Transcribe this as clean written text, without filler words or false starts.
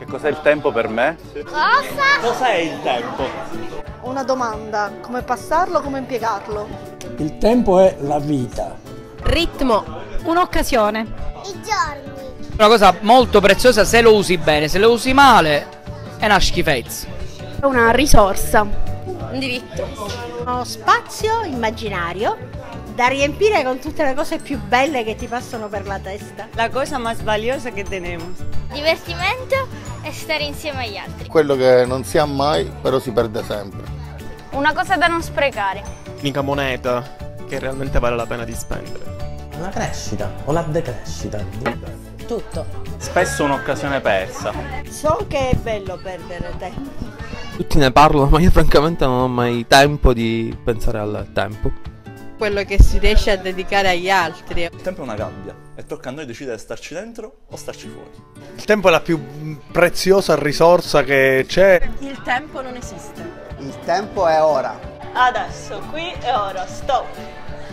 cos'è il tempo per me? Cosa? Cos'è il tempo? Una domanda, come passarlo, come impiegarlo? Il tempo è la vita. Ritmo. Un'occasione. I giorni. Una cosa molto preziosa se lo usi bene, se lo usi male è una schifezza. Una risorsa. Un diritto. Uno spazio immaginario da riempire con tutte le cose più belle che ti passano per la testa. La cosa más valiosa che tenemos. Divertimento e stare insieme agli altri. Quello che non si ha mai, però si perde sempre. Una cosa da non sprecare. L'unica moneta che realmente vale la pena di spendere. La crescita o la decrescita. Tutto. Spesso un'occasione persa. So che è bello perdere tempo. Tutti ne parlano, ma io francamente non ho mai tempo di pensare al tempo. Quello che si riesce a dedicare agli altri. Il tempo è una gabbia e tocca a noi decidere starci dentro o starci fuori. Il tempo è la più preziosa risorsa che c'è. Il tempo non esiste. Il tempo è ora. Adesso, qui e ora, stop.